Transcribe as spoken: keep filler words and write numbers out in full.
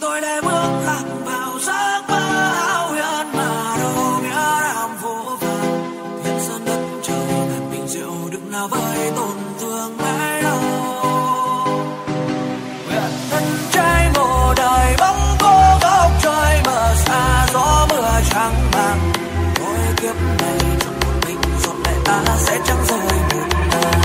tôi đã bước lạc vào giấc mơ hão huyền mà đâu biết làm vô vàn. Thiên sơn đất trời ngàn bình rượu đừng nào với tổn thương mãi đâu. Nguyện thân trai một đời bóng cô góc trời mờ xa gió mưa trắng màng. Thôi kiếp này chẳng một mình giọt lệ ta sẽ chẳng rơi một đời.